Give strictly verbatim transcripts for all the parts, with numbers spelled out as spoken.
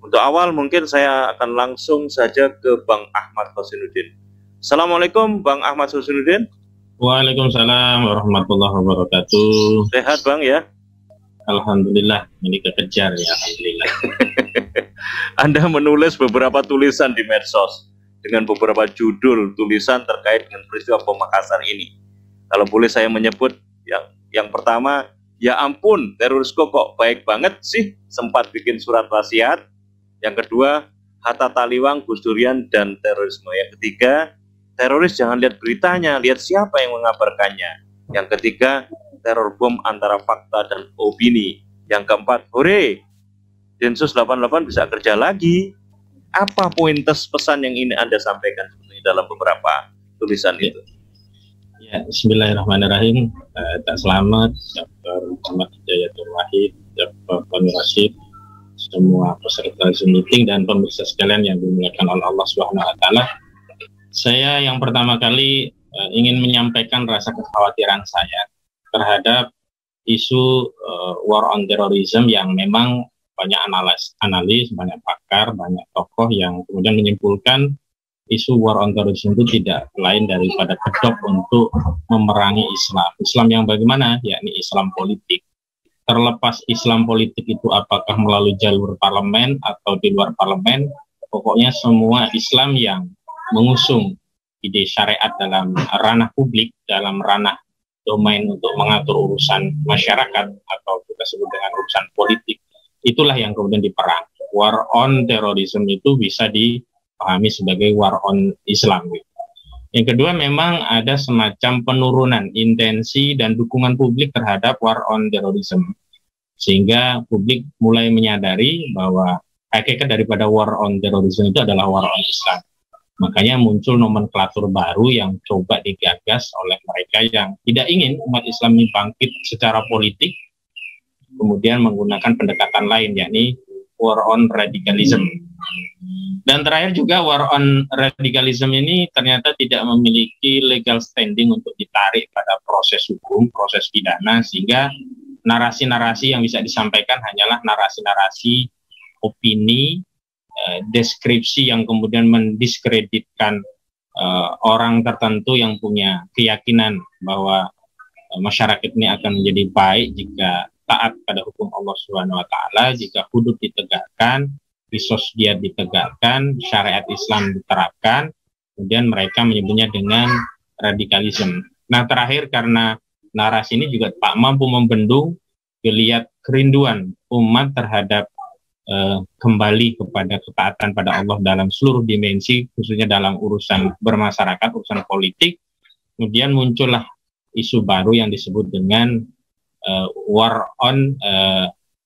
Untuk awal mungkin saya akan langsung saja ke Bang Ahmad Husainuddin. Assalamualaikum Bang Ahmad Husainuddin. Waalaikumsalam warahmatullahi wabarakatuh. Sehat Bang ya? Alhamdulillah, ini kekejar ya, alhamdulillah. Anda menulis beberapa tulisan di medsos dengan beberapa judul tulisan terkait dengan peristiwa bom Makassar ini. Kalau boleh saya menyebut yang yang pertama, ya ampun, terorisme kok baik banget sih, sempat bikin surat wasiat. Yang kedua, Hatta Taliwang, Gus Durian, dan terorisme. Yang ketiga, teroris jangan lihat beritanya, lihat siapa yang mengabarkannya. Yang ketiga, teror bom antara fakta dan opini. Yang keempat, hore, Densus delapan puluh delapan bisa kerja lagi. Apa pointes pesan yang ini Anda sampaikan sebenarnya dalam beberapa tulisan itu? Ya, bismillahirrahmanirrahim. Uh, tak selamat, Doktor Muhammad Hidayatul Wahid, Doktor Fani Rashid, semua peserta Zoom meeting dan pemirsa sekalian yang dimuliakan oleh Allah Subhanahu wa taala. Saya yang pertama kali uh, ingin menyampaikan rasa kekhawatiran saya terhadap isu uh, war on terrorism yang memang banyak analis, analis, banyak pakar, banyak tokoh yang kemudian menyimpulkan isu war on terrorism itu tidak lain daripada kedok untuk memerangi Islam. Islam yang bagaimana? Yakni Islam politik. Terlepas Islam politik itu apakah melalui jalur parlemen atau di luar parlemen, pokoknya semua Islam yang mengusung ide syariat dalam ranah publik, dalam ranah domain untuk mengatur urusan masyarakat atau kita sebut dengan urusan politik, itulah yang kemudian diperang. War on terrorism itu bisa dipahami sebagai war on Islam. Yang kedua, memang ada semacam penurunan intensi dan dukungan publik terhadap war on terrorism, sehingga publik mulai menyadari bahwa hakikat daripada war on terrorism itu adalah war on Islam. Makanya muncul nomenklatur baru yang coba digagas oleh mereka yang tidak ingin umat Islam ini bangkit secara politik, kemudian menggunakan pendekatan lain, yakni war on radicalism. Dan terakhir juga, war on radicalism ini ternyata tidak memiliki legal standing untuk ditarik pada proses hukum, proses pidana, sehingga narasi-narasi yang bisa disampaikan hanyalah narasi-narasi opini, eh, deskripsi yang kemudian mendiskreditkan eh, orang tertentu yang punya keyakinan bahwa eh, masyarakat ini akan menjadi baik jika taat pada hukum Allah Subhanahu wa taala, jika hudud ditegakkan, kisos dia ditegakkan, syariat Islam diterapkan, kemudian mereka menyebutnya dengan radikalisme. Nah, terakhir, karena narasi ini juga tak mampu membendung geliat kerinduan umat terhadap eh, kembali kepada ketaatan pada Allah dalam seluruh dimensi, khususnya dalam urusan bermasyarakat, urusan politik, kemudian muncullah isu baru yang disebut dengan Uh, war on uh,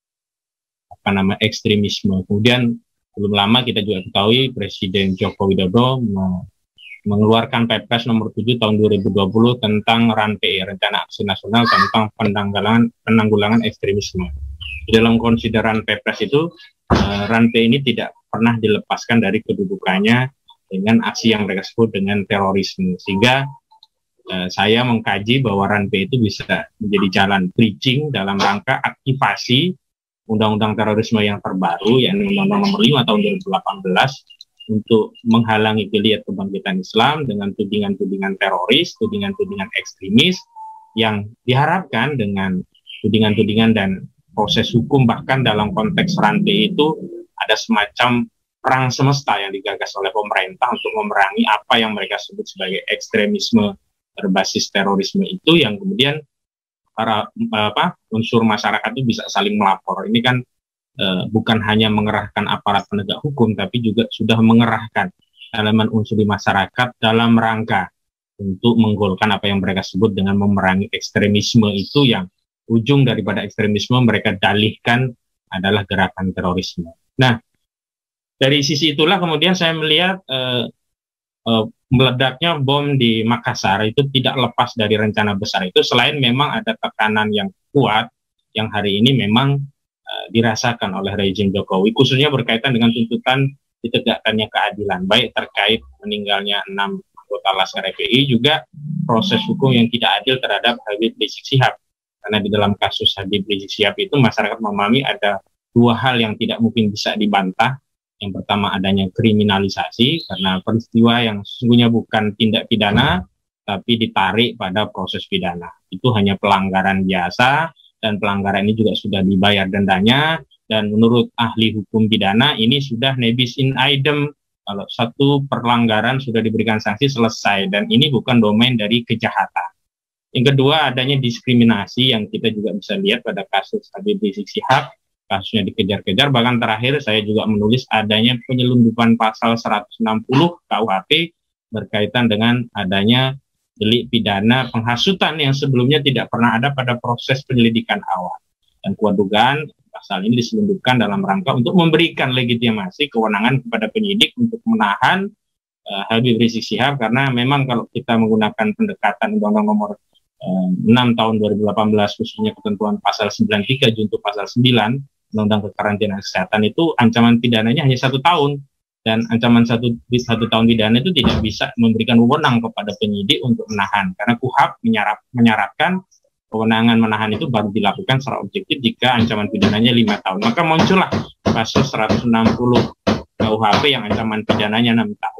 apa nama ekstremisme. Kemudian belum lama kita juga ketahui Presiden Joko Widodo mengeluarkan Perpres nomor tujuh tahun dua ribu dua puluh tentang R A N P E, Rencana Aksi Nasional tentang penanggulangan penanggulangan ekstremisme. Di dalam konsideran Perpres itu uh, R A N P E ini tidak pernah dilepaskan dari kedudukannya dengan aksi yang mereka sebut dengan terorisme, sehingga Uh, saya mengkaji bahwa R A N P E itu bisa menjadi jalan bridging dalam rangka aktivasi undang-undang terorisme yang terbaru, yakni Undang-Undang Nomor lima tahun dua ribu delapan belas, untuk menghalangi geliat kebangkitan Islam dengan tudingan-tudingan teroris, tudingan-tudingan ekstremis, yang diharapkan dengan tudingan-tudingan dan proses hukum, bahkan dalam konteks R A N P E itu ada semacam perang semesta yang digagas oleh pemerintah untuk memerangi apa yang mereka sebut sebagai ekstremisme berbasis terorisme itu, yang kemudian para apa unsur masyarakat itu bisa saling melapor. Ini kan e, bukan hanya mengerahkan aparat penegak hukum, tapi juga sudah mengerahkan elemen unsur di masyarakat dalam rangka untuk menggolkan apa yang mereka sebut dengan memerangi ekstremisme itu, yang ujung daripada ekstremisme mereka dalihkan adalah gerakan terorisme. Nah, dari sisi itulah kemudian saya melihat e, Uh, meledaknya bom di Makassar itu tidak lepas dari rencana besar itu, selain memang ada tekanan yang kuat yang hari ini memang uh, dirasakan oleh rezim Jokowi, khususnya berkaitan dengan tuntutan ditegakkannya keadilan, baik terkait meninggalnya enam anggota Laskar F P I, juga proses hukum yang tidak adil terhadap Habib Rizik Syihab. Karena di dalam kasus Habib Rizik Syihab itu masyarakat memahami ada dua hal yang tidak mungkin bisa dibantah Yang pertama adanya kriminalisasi karena peristiwa yang sesungguhnya bukan tindak pidana tapi ditarik pada proses pidana. Itu hanya pelanggaran biasa dan pelanggaran ini juga sudah dibayar dendanya, dan menurut ahli hukum pidana ini sudah nebis in idem. Kalau satu pelanggaran sudah diberikan sanksi selesai, dan ini bukan domain dari kejahatan. Yang kedua adanya diskriminasi yang kita juga bisa lihat pada kasus Habib Rizik Syihab, kasusnya dikejar-kejar, bahkan terakhir saya juga menulis adanya penyelundupan pasal seratus enam puluh K U H P berkaitan dengan adanya delik pidana penghasutan yang sebelumnya tidak pernah ada pada proses penyelidikan awal. Dan kuat dugaan pasal ini diselundupkan dalam rangka untuk memberikan legitimasi kewenangan kepada penyidik untuk menahan uh, Habib Rizik Syihab, karena memang kalau kita menggunakan pendekatan Undang-Undang Nomor uh, enam tahun dua ribu delapan belas, khususnya ketentuan pasal sembilan puluh tiga junto pasal sembilan Undang-Undang Kekarantinaan Kesehatan, itu ancaman pidananya hanya satu tahun, dan ancaman satu satu tahun pidana itu tidak bisa memberikan wewenang kepada penyidik untuk menahan, karena K U H P menyarap, menyaratkan kewenangan menahan itu baru dilakukan secara objektif jika ancaman pidananya lima tahun. Maka muncullah kasus seratus enam puluh K U H P yang ancaman pidananya enam tahun.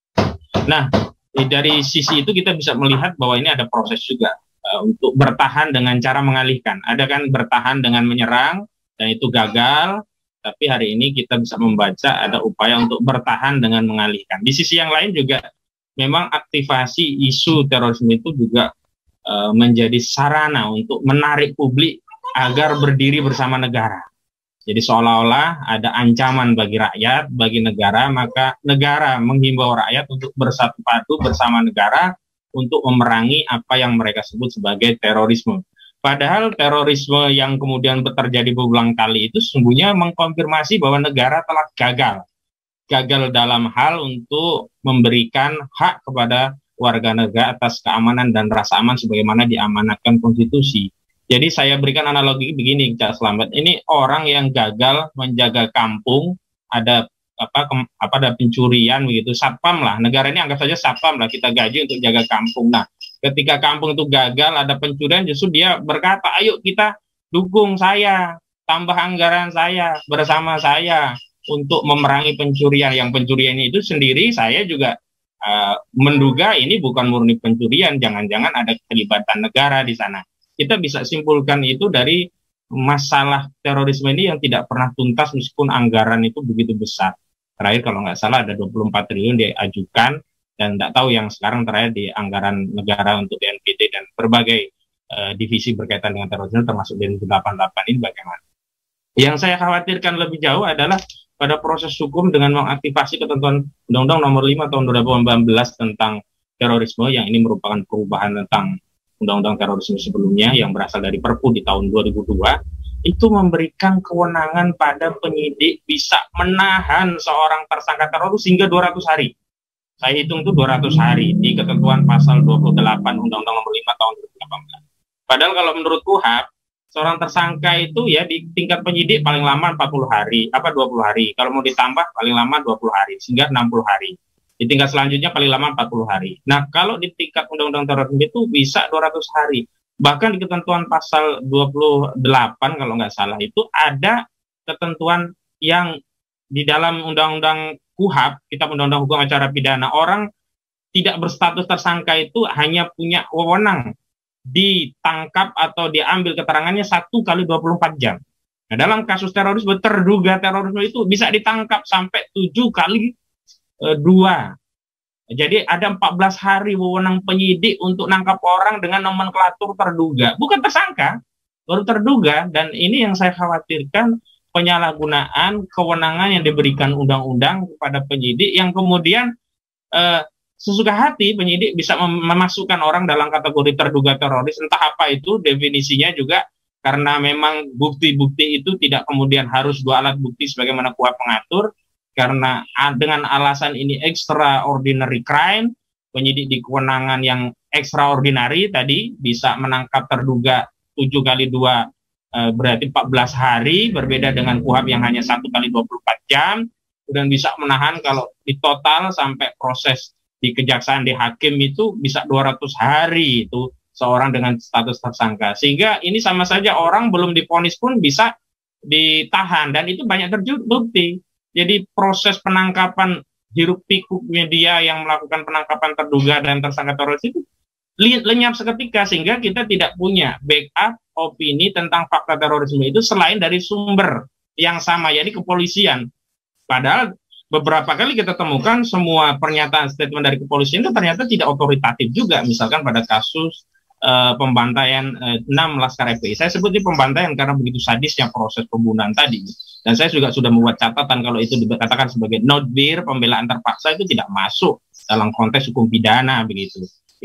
Nah, dari sisi itu kita bisa melihat bahwa ini ada proses juga uh, untuk bertahan dengan cara mengalihkan. Ada kan bertahan dengan menyerang, dan itu gagal, tapi hari ini kita bisa membaca ada upaya untuk bertahan dengan mengalihkan. Di sisi yang lain juga memang aktivasi isu terorisme itu juga uh, menjadi sarana untuk menarik publik agar berdiri bersama negara. Jadi seolah-olah ada ancaman bagi rakyat, bagi negara, maka negara menghimbau rakyat untuk bersatu padu bersama negara untuk memerangi apa yang mereka sebut sebagai terorisme. Padahal terorisme yang kemudian terjadi berulang kali itu sesungguhnya mengkonfirmasi bahwa negara telah gagal. Gagal dalam hal untuk memberikan hak kepada warga negara atas keamanan dan rasa aman sebagaimana diamanatkan konstitusi. Jadi saya berikan analogi begini, Cak Slamet. Ini orang yang gagal menjaga kampung, ada apa, ke, apa ada pencurian begitu, satpam lah. Negara ini anggap saja satpam lah, kita gaji untuk jaga kampung. Nah, ketika kampung itu gagal, ada pencurian, justru dia berkata, ayo kita dukung saya, tambah anggaran saya, bersama saya untuk memerangi pencurian. Yang pencurian itu sendiri saya juga uh, menduga ini bukan murni pencurian, jangan-jangan ada keterlibatan negara di sana. Kita bisa simpulkan itu dari masalah terorisme ini yang tidak pernah tuntas meskipun anggaran itu begitu besar. Terakhir kalau nggak salah ada dua puluh empat triliun diajukan, dan tidak tahu yang sekarang terakhir di anggaran negara untuk B N P T dan berbagai uh, divisi berkaitan dengan terorisme termasuk Densus delapan puluh delapan ini bagaimana. Yang saya khawatirkan lebih jauh adalah pada proses hukum dengan mengaktifasi ketentuan Undang-Undang Nomor lima tahun dua ribu delapan belas tentang terorisme, yang ini merupakan perubahan tentang Undang-Undang Terorisme sebelumnya yang berasal dari Perpu di tahun dua ribu dua, itu memberikan kewenangan pada penyidik bisa menahan seorang tersangka teroris hingga dua ratus hari. Saya hitung itu dua ratus hari di ketentuan pasal dua puluh delapan Undang-Undang Nomor lima tahun dua ribu delapan belas. Padahal kalau menurut K U H P, seorang tersangka itu ya di tingkat penyidik paling lama empat puluh hari, apa dua puluh hari. Kalau mau ditambah paling lama dua puluh hari, sehingga enam puluh hari. Di tingkat selanjutnya paling lama empat puluh hari. Nah, kalau di tingkat Undang-Undang Terorisme itu bisa dua ratus hari. Bahkan di ketentuan pasal dua puluh delapan kalau nggak salah itu ada ketentuan yang di dalam Undang-Undang K U H P, Kitab Undang-Undang Hukum Acara Pidana, orang tidak berstatus tersangka itu hanya punya wewenang ditangkap atau diambil keterangannya satu kali dua puluh empat jam. Nah, dalam kasus terorisme, terduga terorisme itu bisa ditangkap sampai tujuh kali dua. Jadi ada empat belas hari wewenang penyidik untuk nangkap orang dengan nomenklatur terduga, bukan tersangka, baru terduga. Dan ini yang saya khawatirkan, penyalahgunaan kewenangan yang diberikan undang-undang kepada penyidik yang kemudian eh, sesuka hati penyidik bisa mem memasukkan orang dalam kategori terduga teroris, entah apa itu definisinya juga, karena memang bukti-bukti itu tidak kemudian harus dua alat bukti sebagaimana K U H P mengatur. Karena dengan alasan ini extraordinary crime, penyidik di kewenangan yang extraordinary tadi bisa menangkap terduga tujuh kali dua e, berarti empat belas hari, berbeda dengan K U H P yang hanya satu kali dua puluh empat jam, dan bisa menahan kalau di total sampai proses di kejaksaan di hakim itu bisa dua ratus hari itu seorang dengan status tersangka. Sehingga ini sama saja orang belum divonis pun bisa ditahan, dan itu banyak terbukti. Jadi proses penangkapan hiruk pikuk media yang melakukan penangkapan terduga dan tersangka teroris itu lenyap seketika, sehingga kita tidak punya backup opini tentang fakta terorisme itu selain dari sumber yang sama, yaitu kepolisian. Padahal beberapa kali kita temukan semua pernyataan statement dari kepolisian itu ternyata tidak otoritatif juga. Misalkan pada kasus uh, pembantaian uh, enam Laskar F P I, saya sebut ini pembantaian karena begitu sadisnya proses pembunuhan tadi. Dan saya juga sudah membuat catatan kalau itu dikatakan sebagai notbir, pembelaan terpaksa, itu tidak masuk dalam konteks hukum pidana begitu.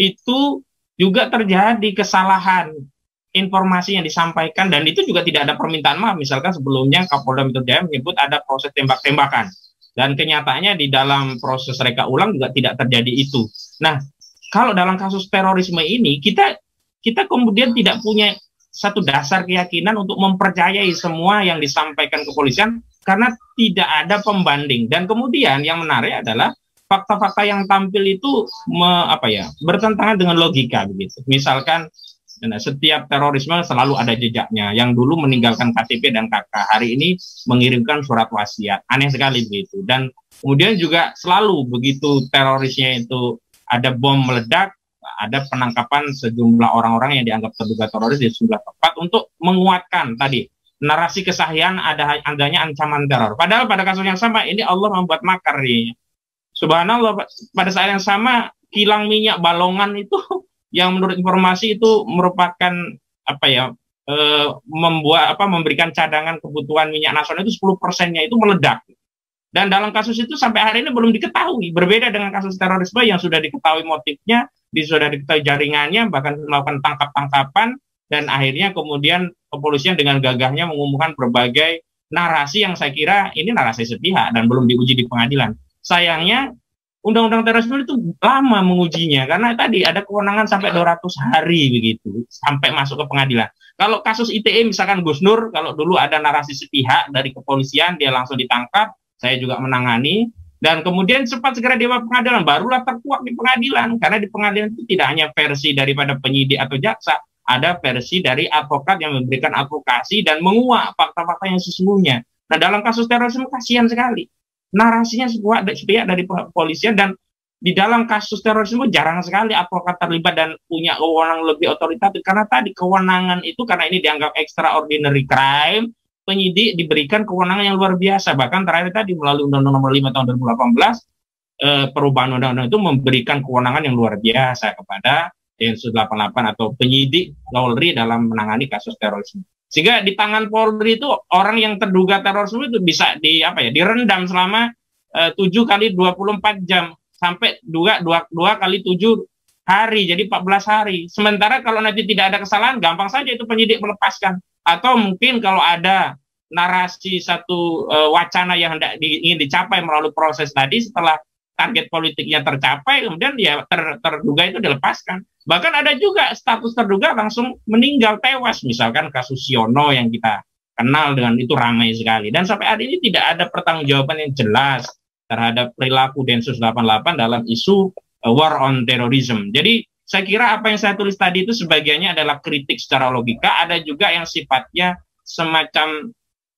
Itu juga terjadi kesalahan informasi yang disampaikan, dan itu juga tidak ada permintaan maaf. Misalkan sebelumnya Kapolda Metro Jaya menyebut ada proses tembak-tembakan, dan kenyataannya di dalam proses reka ulang juga tidak terjadi itu. Nah, kalau dalam kasus terorisme ini kita kita kemudian tidak punya satu dasar keyakinan untuk mempercayai semua yang disampaikan kepolisian karena tidak ada pembanding. Dan kemudian yang menarik adalah fakta-fakta yang tampil itu me, apa ya, bertentangan dengan logika begitu. Misalkan setiap terorisme selalu ada jejaknya. Yang dulu meninggalkan K T P dan K K, hari ini mengirimkan surat wasiat. Aneh sekali begitu. Dan kemudian juga selalu begitu terorisnya itu ada bom meledak, ada penangkapan sejumlah orang-orang yang dianggap terduga teroris di sejumlah tempat untuk menguatkan tadi narasi kesahihan ada adanya ancaman teror. Padahal pada kasus yang sama ini Allah membuat makar nih. Subhanallah, pada saat yang sama kilang minyak Balongan itu yang menurut informasi itu merupakan apa ya e, membuat apa memberikan cadangan kebutuhan minyak nasional itu sepuluh persennya itu meledak. Dan dalam kasus itu sampai hari ini belum diketahui. Berbeda dengan kasus terorisme yang sudah diketahui motifnya, sudah diketahui jaringannya, bahkan melakukan tangkap-tangkapan, dan akhirnya kemudian kepolisian dengan gagahnya mengumumkan berbagai narasi yang saya kira ini narasi sepihak dan belum diuji di pengadilan. Sayangnya undang-undang terorisme itu lama mengujinya karena tadi ada kewenangan sampai dua ratus hari begitu sampai masuk ke pengadilan. Kalau kasus I T E misalkan Gus Nur, kalau dulu ada narasi sepihak dari kepolisian dia langsung ditangkap, saya juga menangani, dan kemudian cepat segera dibawa pengadilan, barulah terkuak di pengadilan, karena di pengadilan itu tidak hanya versi daripada penyidik atau jaksa, ada versi dari advokat yang memberikan advokasi dan menguak fakta-fakta yang sesungguhnya. Nah, dalam kasus terorisme kasihan sekali, narasinya sebuah sepihak dari kepolisian, dan di dalam kasus terorisme jarang sekali advokat terlibat dan punya kewenangan lebih otoritatif, karena tadi kewenangan itu karena ini dianggap extraordinary crime, penyidik diberikan kewenangan yang luar biasa. Bahkan terakhir tadi melalui Undang-Undang Nomor lima Tahun dua ribu delapan belas, eh, perubahan undang-undang itu memberikan kewenangan yang luar biasa kepada Densus delapan puluh delapan atau penyidik Polri dalam menangani kasus terorisme. Sehingga di tangan Polri itu orang yang terduga terorisme itu bisa di apa ya direndam selama eh, tujuh kali dua puluh empat jam sampai dua, dua, dua kali tujuh hari, jadi empat belas hari. Sementara kalau nanti tidak ada kesalahan, gampang saja itu penyidik melepaskan. Atau mungkin kalau ada narasi satu e, wacana yang hendak di, ingin dicapai melalui proses tadi, setelah target politiknya tercapai, kemudian ya ter, terduga itu dilepaskan. Bahkan ada juga status terduga langsung meninggal, tewas. Misalkan kasus Siono yang kita kenal dengan itu ramai sekali. Dan sampai hari ini tidak ada pertanggungjawaban yang jelas terhadap perilaku Densus delapan puluh delapan dalam isu uh, war on terrorism. Jadi saya kira apa yang saya tulis tadi itu sebagiannya adalah kritik secara logika, ada juga yang sifatnya semacam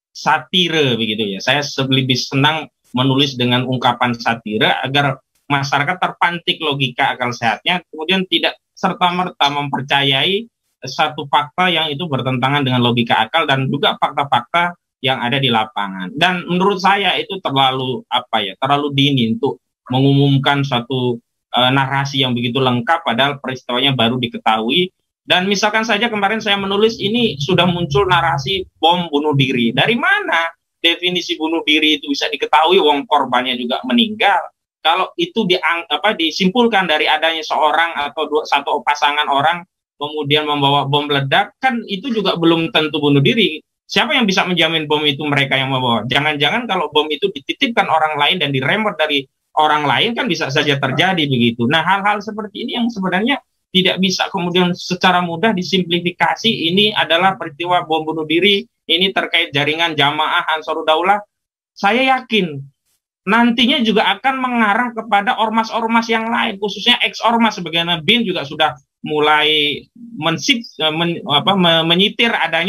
satire begitu ya. Saya lebih senang menulis dengan ungkapan satire agar masyarakat terpantik logika akal sehatnya, kemudian tidak serta-merta mempercayai satu fakta yang itu bertentangan dengan logika akal dan juga fakta-fakta yang ada di lapangan. Dan menurut saya itu terlalu apa ya, terlalu dini untuk mengumumkan satu uh, narasi yang begitu lengkap padahal peristiwanya baru diketahui. Dan misalkan saja kemarin saya menulis ini sudah muncul narasi bom bunuh diri. Dari mana definisi bunuh diri itu bisa diketahui, wong korbannya juga meninggal? Kalau itu diang, apa, disimpulkan dari adanya seorang atau dua, satu pasangan orang kemudian membawa bom meledak, kan itu juga belum tentu bunuh diri. Siapa yang bisa menjamin bom itu mereka yang membawa? Jangan-jangan kalau bom itu dititipkan orang lain dan diremot dari orang lain kan bisa saja terjadi begitu. Nah, hal-hal seperti ini yang sebenarnya tidak bisa kemudian secara mudah disimplifikasi. Ini adalah peristiwa bom bunuh diri, ini terkait jaringan jamaah Ansarud Daulah. Saya yakin nantinya juga akan mengarah kepada ormas-ormas yang lain, khususnya ex-ormas, sebagaimana B I N juga sudah mulai mensip, men, apa, menyitir adanya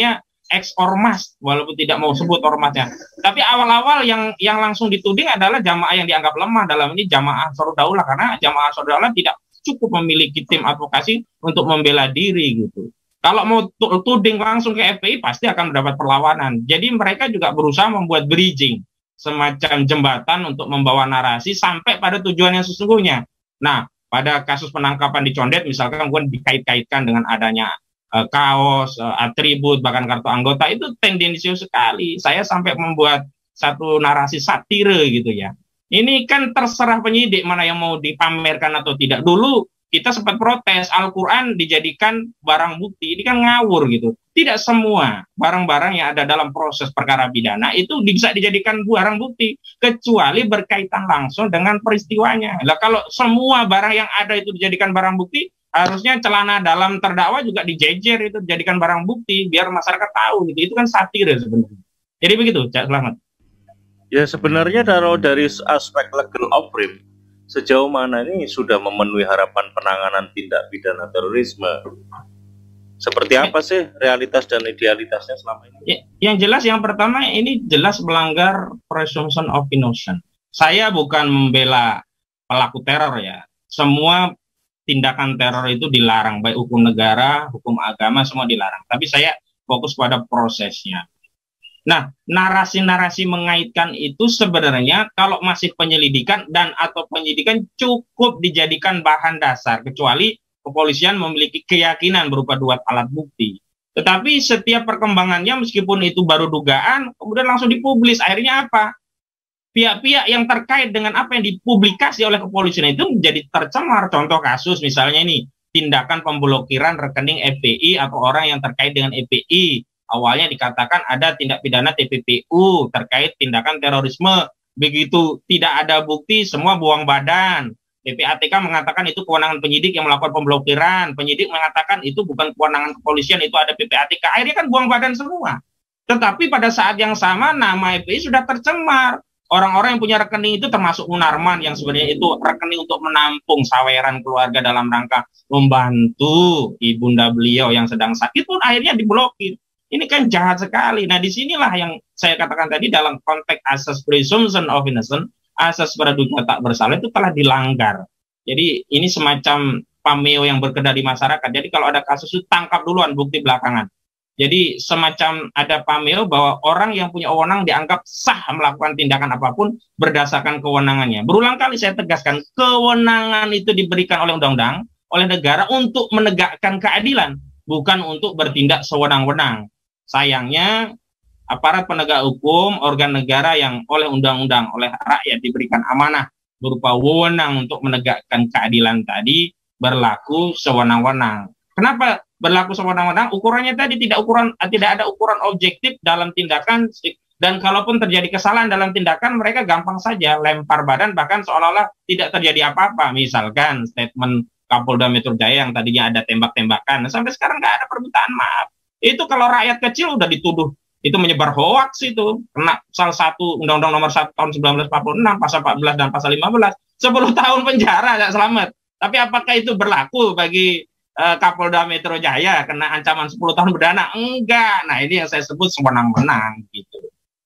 ex ormas, walaupun tidak mau sebut ormasnya. Tapi awal-awal yang yang langsung dituding adalah jamaah yang dianggap lemah, dalam ini jamaah Ansarud Daulah, karena jamaah Ansarud Daulah tidak cukup memiliki tim advokasi untuk membela diri gitu. Kalau mau tuding langsung ke F P I pasti akan mendapat perlawanan. Jadi mereka juga berusaha membuat bridging, semacam jembatan untuk membawa narasi sampai pada tujuan yang sesungguhnya. Nah, pada kasus penangkapan di Condet misalkan kemudian dikait-kaitkan dengan adanya uh, kaos, uh, atribut, bahkan kartu anggota, itu tendensius sekali. Saya sampai membuat satu narasi satire gitu ya. Ini kan terserah penyidik mana yang mau dipamerkan atau tidak. Dulu kita sempat protes Al-Quran dijadikan barang bukti, ini kan ngawur gitu. Tidak semua barang-barang yang ada dalam proses perkara pidana itu bisa dijadikan barang bukti, kecuali berkaitan langsung dengan peristiwanya. Nah, kalau semua barang yang ada itu dijadikan barang bukti, harusnya celana dalam terdakwa juga dijejer itu dijadikan barang bukti, biar masyarakat tahu gitu. Itu kan satire sebenarnya. Jadi begitu, Cak Selamat. Ya sebenarnya kalau dari aspek legal oprim, sejauh mana ini sudah memenuhi harapan penanganan tindak pidana terorisme? Seperti apa sih realitas dan idealitasnya selama ini? Ya, yang jelas yang pertama ini jelas melanggar presumption of innocence. Saya bukan membela pelaku teror ya. Semua tindakan teror itu dilarang, baik hukum negara, hukum agama, semua dilarang. Tapi saya fokus pada prosesnya. Nah, narasi-narasi mengaitkan itu sebenarnya kalau masih penyelidikan dan atau penyidikan cukup dijadikan bahan dasar, kecuali kepolisian memiliki keyakinan berupa dua alat bukti. Tetapi setiap perkembangannya meskipun itu baru dugaan, kemudian langsung dipublis. Akhirnya apa? Pihak-pihak yang terkait dengan apa yang dipublikasi oleh kepolisian itu menjadi tercemar. Contoh kasus misalnya ini, tindakan pemblokiran rekening F P I atau orang yang terkait dengan F P I. Awalnya dikatakan ada tindak pidana T P P U terkait tindakan terorisme. Begitu tidak ada bukti, semua buang badan. P P A T K mengatakan itu kewenangan penyidik yang melakukan pemblokiran. Penyidik mengatakan itu bukan kewenangan kepolisian, itu ada P P A T K. Akhirnya kan buang badan semua. Tetapi pada saat yang sama nama F P I sudah tercemar. Orang-orang yang punya rekening itu termasuk Munarman yang sebenarnya itu rekening untuk menampung saweran keluarga dalam rangka membantu ibunda beliau yang sedang sakit pun akhirnya diblokir. Ini kan jahat sekali. Nah, disinilah yang saya katakan tadi dalam konteks asas presumption of innocence, asas praduga tak bersalah itu telah dilanggar. Jadi ini semacam pameo yang berkedar di masyarakat. Jadi kalau ada kasus itu tangkap duluan, bukti belakangan. Jadi semacam ada pameo bahwa orang yang punya wewenang dianggap sah melakukan tindakan apapun berdasarkan kewenangannya. Berulang kali saya tegaskan, kewenangan itu diberikan oleh undang-undang, oleh negara untuk menegakkan keadilan, bukan untuk bertindak sewenang-wenang. Sayangnya aparat penegak hukum, organ negara yang oleh undang-undang, oleh rakyat diberikan amanah berupa wewenang untuk menegakkan keadilan tadi berlaku sewenang-wenang. Kenapa berlaku sewenang-wenang? Ukurannya tadi tidak ukuran, tidak ada ukuran objektif dalam tindakan, dan kalaupun terjadi kesalahan dalam tindakan mereka gampang saja lempar badan, bahkan seolah-olah tidak terjadi apa-apa. Misalkan statement Kapolda Metro Jaya yang tadinya ada tembak-tembakan, sampai sekarang nggak ada permintaan maaf. Itu kalau rakyat kecil udah dituduh itu menyebar hoaks, itu kena salah satu Undang-Undang Nomor satu tahun seribu sembilan ratus empat puluh enam pasal empat belas dan pasal lima belas, sepuluh tahun penjara, Cak Selamat. Tapi apakah itu berlaku bagi uh, Kapolda Metro Jaya kena ancaman sepuluh tahun berdana? Enggak. Nah, ini yang saya sebut sewenang-wenang gitu.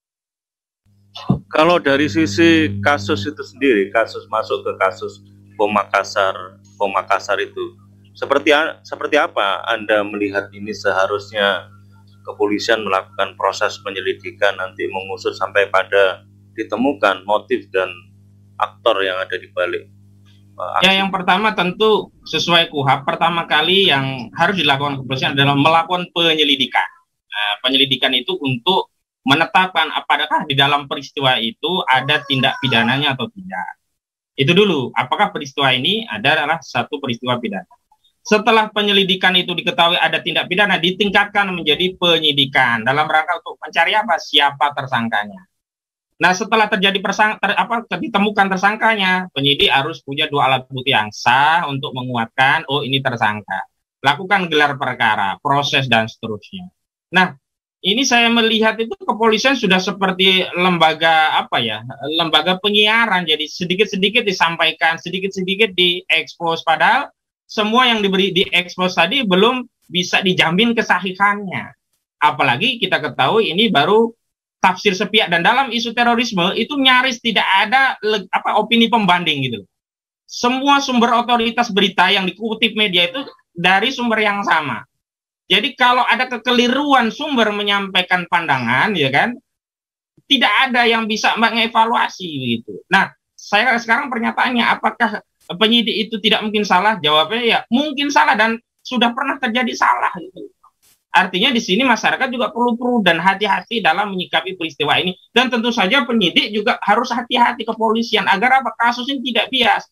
Kalau dari sisi kasus itu sendiri, kasus masuk ke kasus Bom Makassar, Bom Makassar itu seperti seperti apa Anda melihat ini seharusnya kepolisian melakukan proses penyelidikan nanti mengusut sampai pada ditemukan motif dan aktor yang ada di balik uh, ya, yang pertama tentu sesuai K U H A P, pertama kali yang harus dilakukan kepolisian adalah melakukan penyelidikan. Nah, penyelidikan itu untuk menetapkan apakah di dalam peristiwa itu ada tindak pidananya atau tidak. Itu dulu, apakah peristiwa ini adalah satu peristiwa pidana. Setelah penyelidikan itu diketahui ada tindak pidana, ditingkatkan menjadi penyidikan dalam rangka untuk mencari apa? Siapa tersangkanya. Nah, setelah terjadi persang, ter, apa, ditemukan tersangkanya, penyidik harus punya dua alat bukti yang sah untuk menguatkan, oh ini tersangka. Lakukan gelar perkara, proses dan seterusnya. Nah, ini saya melihat itu kepolisian sudah seperti lembaga apa ya, lembaga penyiaran. Jadi sedikit-sedikit disampaikan, sedikit-sedikit diekspos, padahal semua yang diberi diekspos tadi belum bisa dijamin kesahihannya. apalagi kita ketahui ini baru tafsir sepihak, dan dalam isu terorisme itu nyaris tidak ada apa opini pembanding gitu. Semua sumber otoritas berita yang dikutip media itu dari sumber yang sama. Jadi kalau ada kekeliruan sumber menyampaikan pandangan, ya kan, tidak ada yang bisa mengevaluasi gitu. Nah, saya sekarang pernyataannya, apakah penyidik itu tidak mungkin salah? Jawabnya ya mungkin salah dan sudah pernah terjadi salah gitu. Artinya di sini masyarakat juga perlu perlu dan hati-hati dalam menyikapi peristiwa ini, dan tentu saja penyidik juga harus hati-hati, kepolisian, agar apa, kasus ini tidak bias.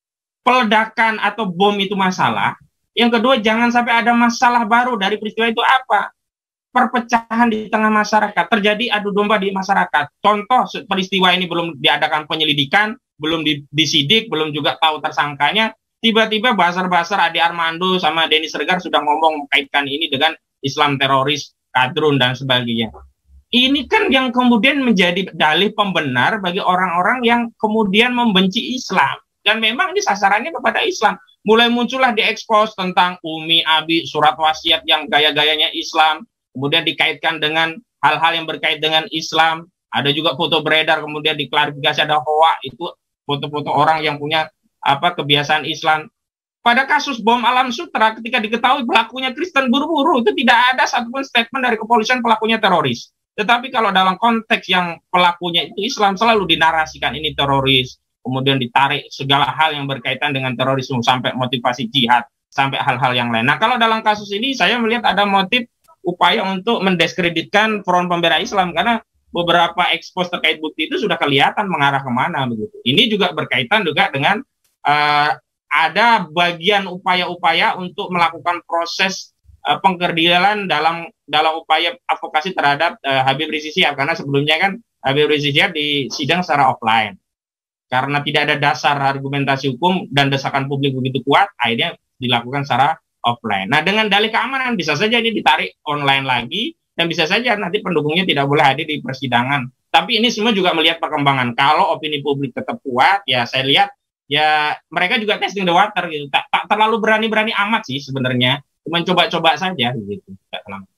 Peledakan atau bom itu masalah. Yang kedua, jangan sampai ada masalah baru dari peristiwa itu apa? Perpecahan di tengah masyarakat, terjadi adu domba di masyarakat. Contoh peristiwa ini belum diadakan penyelidikan, belum disidik, belum juga tahu tersangkanya, tiba-tiba basar-basar Ade Armando sama Denny Sregar sudah ngomong mengkaitkan ini dengan Islam teroris, kadrun, dan sebagainya. Ini kan yang kemudian menjadi dalih pembenar bagi orang-orang yang kemudian membenci Islam. Dan memang ini sasarannya kepada Islam. Mulai muncullah diekspos tentang Umi, Abi, surat wasiat yang gaya-gayanya Islam, kemudian dikaitkan dengan hal-hal yang berkait dengan Islam. Ada juga foto beredar, kemudian diklarifikasi ada hoa, itu foto-foto orang yang punya apa kebiasaan Islam. Pada kasus bom Alam Sutra, ketika diketahui pelakunya Kristen, buru-buru itu tidak ada satupun statement dari kepolisian pelakunya teroris. Tetapi kalau dalam konteks yang pelakunya itu Islam, selalu dinarasikan ini teroris, kemudian ditarik segala hal yang berkaitan dengan terorisme sampai motivasi jihad, sampai hal-hal yang lain. Nah, kalau dalam kasus ini saya melihat ada motif upaya untuk mendiskreditkan Front Pembela Islam, karena beberapa ekspos terkait bukti itu sudah kelihatan mengarah kemana begitu. Ini juga berkaitan juga dengan uh, ada bagian upaya-upaya untuk melakukan proses uh, pengkerdilan dalam dalam upaya advokasi terhadap uh, Habib Rizik Syihab, karena sebelumnya kan Habib Rizik Syihab disidang secara offline. Karena tidak ada dasar argumentasi hukum dan desakan publik begitu kuat, akhirnya dilakukan secara offline. Nah, dengan dalih keamanan bisa saja ini ditarik online lagi, dan bisa saja nanti pendukungnya tidak boleh hadir di persidangan. Tapi ini semua juga melihat perkembangan. Kalau opini publik tetap kuat, ya saya lihat ya mereka juga testing the water gitu. Tak, tak terlalu berani-berani amat sih sebenarnya, cuma coba-coba saja gitu.